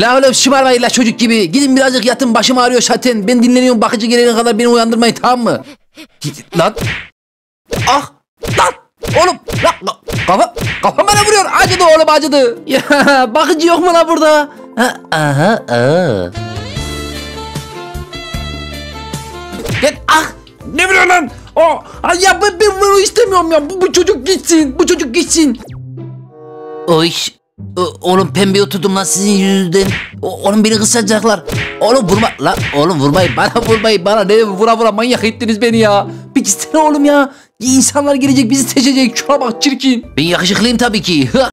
La oğlum şımarmayın la çocuk gibi. Gidin birazcık yatın, başım ağrıyor zaten. Ben dinleniyorum, bakıcı gelene kadar beni uyandırmayın, tamam mı? Lan. Ah. Lan. Oğlum. Lan. Kafam bana vuruyor. Acıdı oğlum, acıdı. Ya bakıcı yok mu la burada? Aha. Gel. Ah. Ne vuruyor lan? Ya ben bunu istemiyorum ya. Bu çocuk gitsin. Bu çocuk gitsin. Oy. Oğlum pembe oturdum lan sizin yüzünüzden. Oğlum beni kısacaklar. Oğlum vurma lan. Oğlum vurmayın bana. Ne vura manyak ettiniz beni ya. Bir gitsene oğlum ya. İnsanlar gelecek, bizi seçecek. Şuna bak çirkin. Ben yakışıklıyım tabii ki.